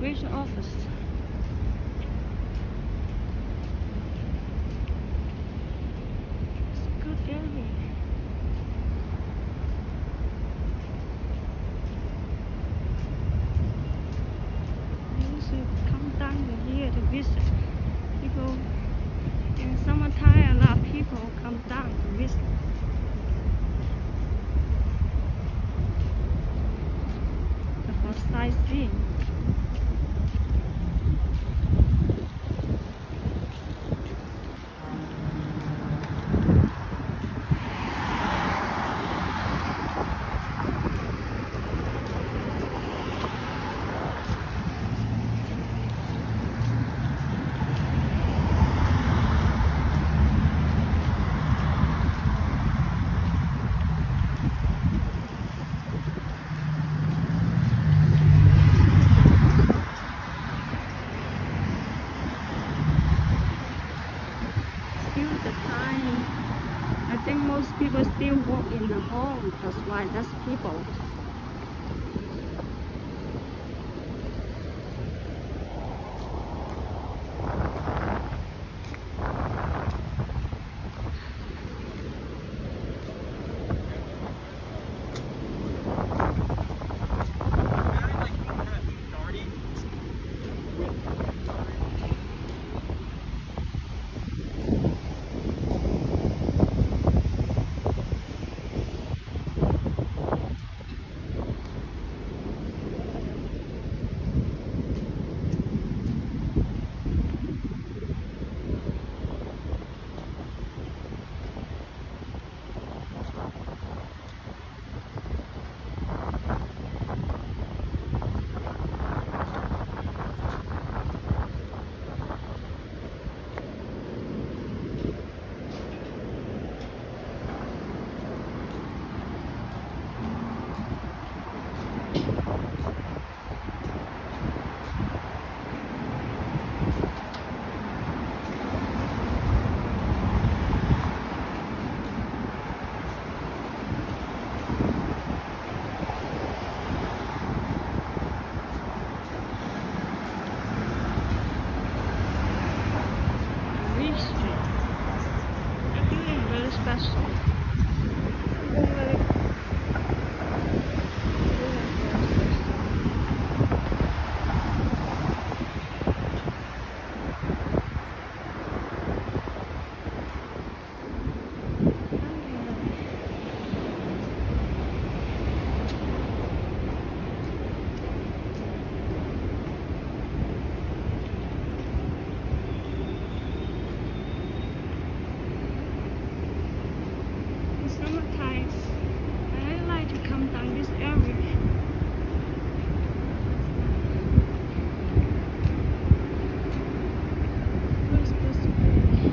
immigration office. It's a good area. You should come down here to visit. People in summertime, a lot of people come down to visit. For sightseeing. I think most people still work in the home, that's why that's people. Special. Summertime, I like to come down this area. We're supposed to be.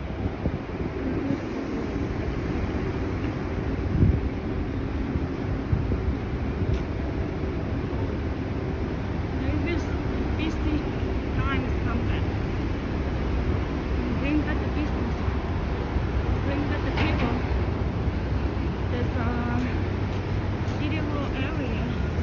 Maybe this busy time is coming. Bring back the business. Bring back the people. There's a city hall area.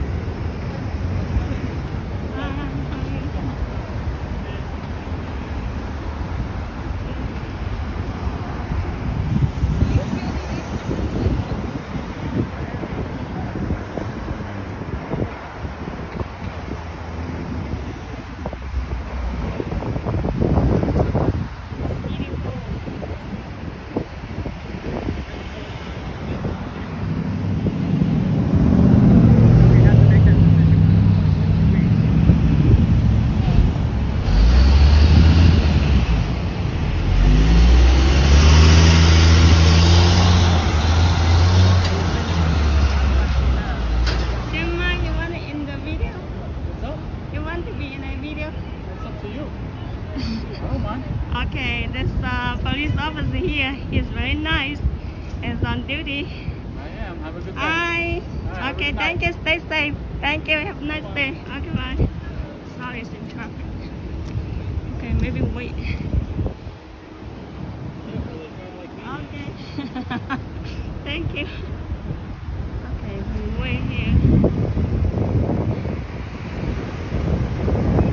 Okay, this police officer here, he's very nice and on duty. I am. Have a good day. Hi. Right, Okay, thank you. Stay safe. Thank you. Have a nice day. Okay, bye. Sorry, it's in traffic. Okay, maybe wait. Okay. Thank you. Okay, we wait here.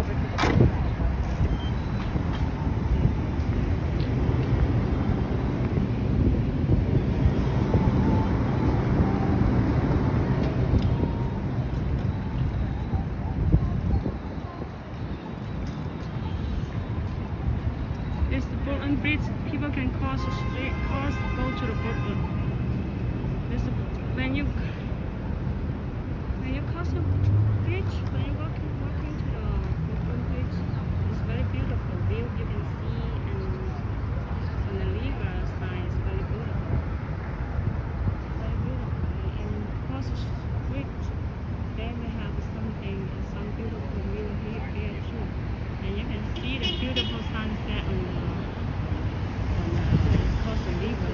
It's the Brooklyn Bridge. People can cross the street, go to the Brooklyn. When you cross the bridge, when you walking to the Brooklyn Bridge, it's very beautiful view you can see, and on the river side it's very beautiful. Very beautiful. And across the street, then we have some beautiful view here too. And you can see the beautiful sunset on the across the river.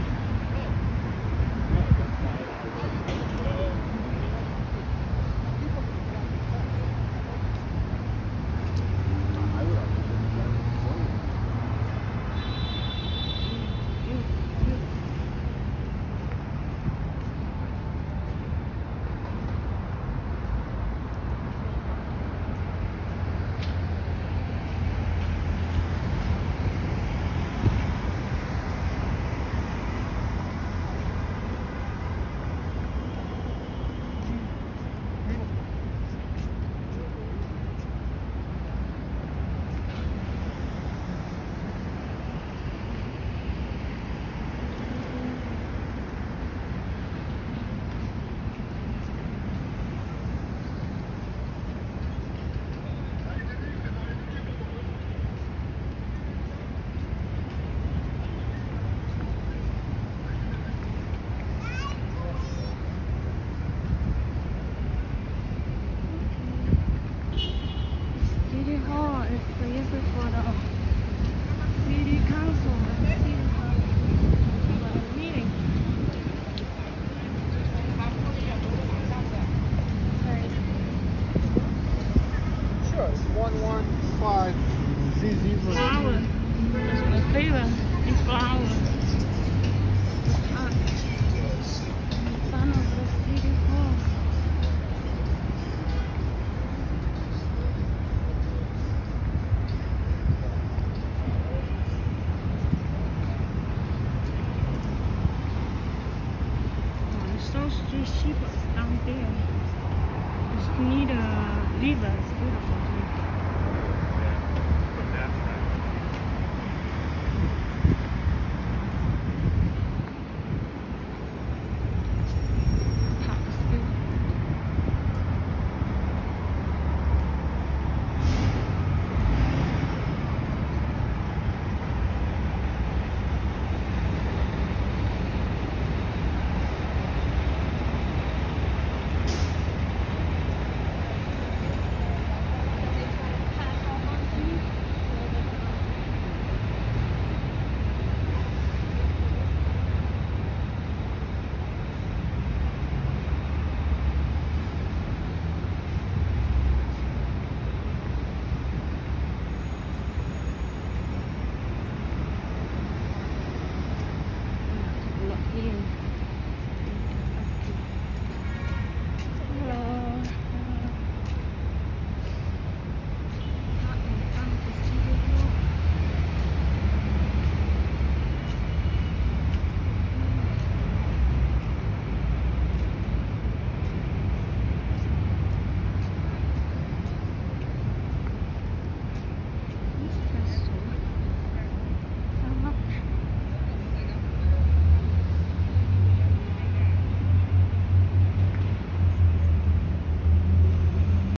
City Hall is used for the city council and city hall for the meeting. Sure, it's 115 ZZ for Flower. That's my favorite. It's flower. In front of the city hall. So street cheap down there. It's near the river. It's beautiful.